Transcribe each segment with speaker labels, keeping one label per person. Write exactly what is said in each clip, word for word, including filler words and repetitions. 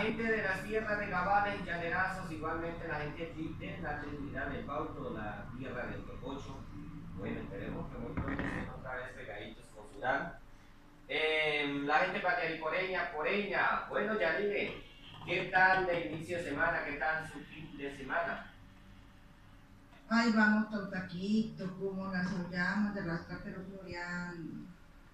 Speaker 1: gente de las tierras de Gabales y Llanerazos, igualmente la gente de la Trinidad del Bauto, la tierra del Tococho. Bueno, esperemos que muy pronto estén otra vez pegaditos con Sudán. Eh, la gente patiaricoreña, coreña. Bueno, Yanine, ¿qué tal de inicio de semana? ¿Qué tal su fin de semana?
Speaker 2: Ay, vamos todo taquito, como las llamas de las pero floreando.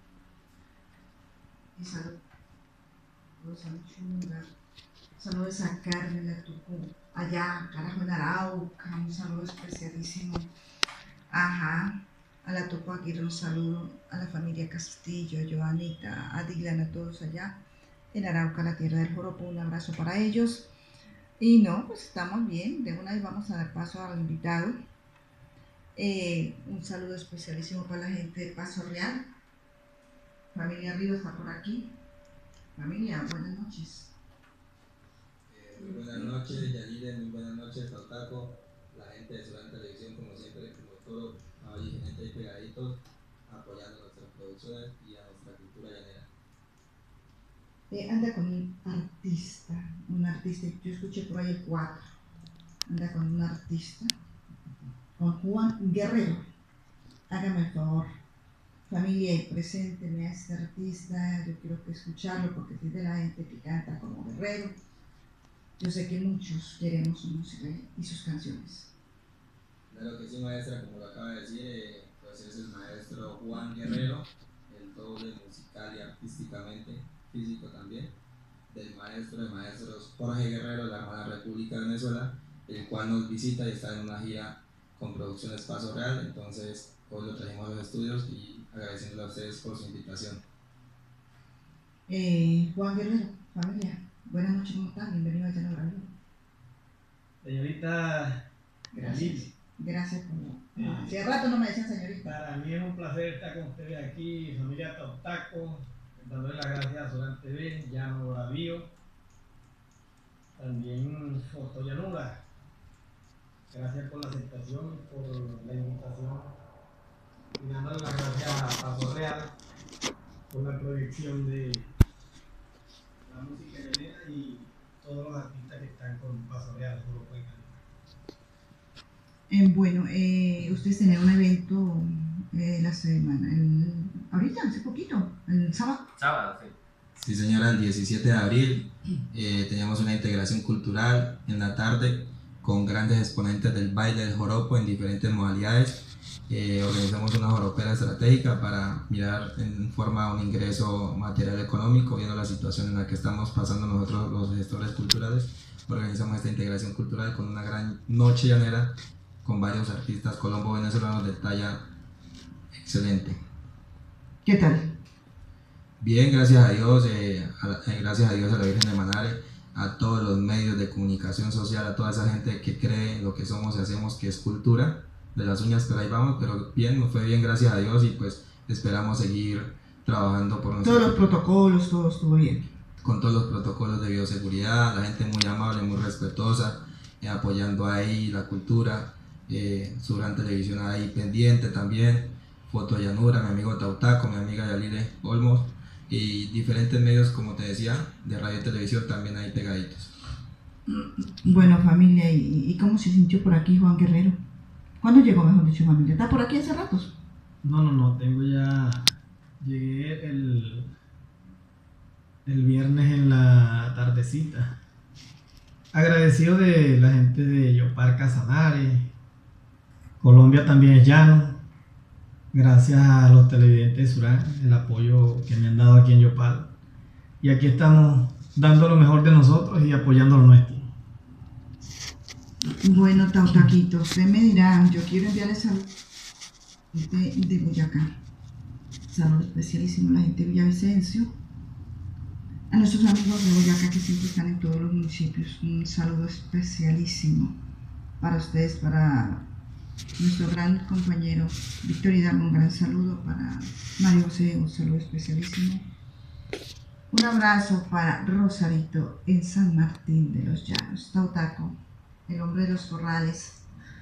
Speaker 2: Y salud, salud chunga. Saludos a Carmen, a Tucú, allá, carajo en Arauca, un saludo especialísimo. Ajá, a la Tucú aquí un saludo, a la familia Castillo, a Joanita, a Dylan, a todos allá en Arauca, la tierra del Joropo, un abrazo para ellos. Y no, pues estamos bien, de una vez vamos a dar paso al invitado. Eh, un saludo especialísimo para la gente de Paso Real. Familia Río está por aquí. Familia, buenas noches.
Speaker 3: Muy buenas noches, Yanire, muy buenas noches, Tautaco, la gente de Sudán Televisión, como siempre, como todo, ahí gente ahí pegaditos, apoyando nuestras producciones y a nuestra cultura llanera.
Speaker 2: Eh, anda con un artista, un artista, yo escuché por ahí el cuatro, anda con un artista, con Juan Guerrero, hágame el favor, familia y presénteme a este artista, yo quiero que escucharlo porque es de la gente que canta como Guerrero. Yo sé que muchos queremos su música y sus canciones.
Speaker 3: Claro que sí, maestra, como lo acaba de decir, eh, pues es el maestro Juan Guerrero, el doble musical y artísticamente, físico también, del maestro de maestros Jorge Guerrero de la hermana República de Venezuela, el cual nos visita y está en una gira con Producciones Paso Real. Entonces hoy lo trajimos a los estudios y agradeciéndole a ustedes por su invitación.
Speaker 2: Eh, Juan Guerrero, familia. Buenas noches, ¿cómo están? Bienvenido a Llano Radio.
Speaker 4: Señorita,
Speaker 2: gracias. Gracias por... Eh, Hace rato no me decían señorita.
Speaker 4: Para mí es un placer estar con ustedes aquí, familia Tautaco, dándole las gracias a Sudán T V, Llano Radio, también Foto Llanura. Gracias por la aceptación, por la invitación. Y dándole las gracias a Paso Real por la proyección de la música llanera y todos los artistas que están con Paso Real, solo pueden cantar.
Speaker 2: Eh, bueno, eh, ustedes tenían un evento eh, la semana, el, ahorita, hace poquito, el sábado.
Speaker 1: Sábado, sí.
Speaker 3: Sí, señora, el diecisiete de abril eh, teníamos una integración cultural en la tarde con grandes exponentes del baile del joropo en diferentes modalidades. Eh, organizamos una joropera estratégica para mirar en forma un ingreso material económico, viendo la situación en la que estamos pasando nosotros los gestores culturales. Organizamos esta integración cultural con una gran noche llanera con varios artistas colombo-venezolanos de talla excelente.
Speaker 2: ¿Qué tal?
Speaker 3: Bien, gracias a Dios, eh, a, eh, gracias a Dios, a la Virgen de Manare, a todos los medios de comunicación social, a toda esa gente que cree en lo que somos y hacemos, que es cultura, de las uñas, pero ahí vamos, pero bien, nos fue bien, gracias a Dios, y pues esperamos seguir trabajando por nosotros.
Speaker 2: Todos los protocolos, todo estuvo bien.
Speaker 3: Con todos los protocolos de bioseguridad, la gente muy amable, muy respetuosa, eh, apoyando ahí la cultura, eh, Sudán Televisión ahí pendiente también, Foto Llanura, mi amigo Tautaco, mi amiga Yalire Olmos, y diferentes medios, como te decía, de radio y televisión también ahí pegaditos.
Speaker 2: Bueno, familia, ¿y, y cómo se sintió por aquí Juan Guerrero? ¿Cuándo llegó, mejor dicho, familia? ¿Está por aquí hace ratos?
Speaker 4: No, no, no, tengo ya... Llegué el, el viernes en la tardecita. Agradecido de la gente de Yopal Casanare. Colombia también es llano. Gracias a los televidentes de Sudán, el apoyo que me han dado aquí en Yopal. Y aquí estamos dando lo mejor de nosotros y apoyando lo nuestro.
Speaker 2: Bueno, Tautaquito, usted me dirá, yo quiero enviarle salud de, de Boyacá. Salud especialísimo a la gente de Villavicencio. A nuestros amigos de Boyacá que siempre están en todos los municipios, un saludo especialísimo para ustedes, para nuestro gran compañero Víctor Hidalgo, un gran saludo para Mario José, un saludo especialísimo. Un abrazo para Rosarito en San Martín de los Llanos. Tautaco, el hombre de los corrales.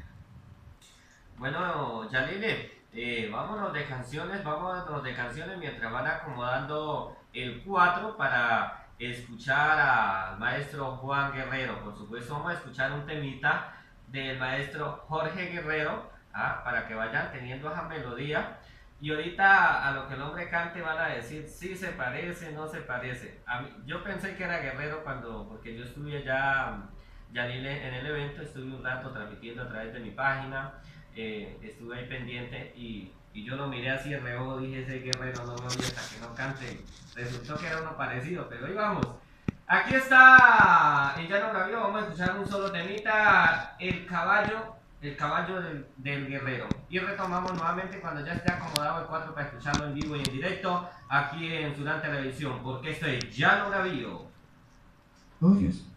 Speaker 1: Bueno, Yalile, eh, vámonos de canciones, vámonos de canciones mientras van acomodando el cuatro para escuchar al maestro Juan Guerrero. Por supuesto vamos a escuchar un temita del maestro Jorge Guerrero, ¿ah? Para que vayan teniendo esa melodía. Y ahorita a lo que el hombre cante van a decir si se parece, no se parece. A mí, yo pensé que era Guerrero cuando, porque yo estuve allá ya en el evento, estuve un rato transmitiendo a través de mi página, eh, estuve ahí pendiente y, y yo lo miré así de reojo, dije ese Guerrero no me oye hasta que no cante. Resultó que era uno parecido, pero ahí vamos. Aquí está, y ya no la vio, vamos a escuchar un solo temita, el caballo. El caballo del, del guerrero. Y retomamos nuevamente cuando ya esté acomodado el cuatro para escucharlo en vivo y en directo aquí en Sudán Televisión, porque esto es Ya Lo Navío.
Speaker 2: Oh, yes.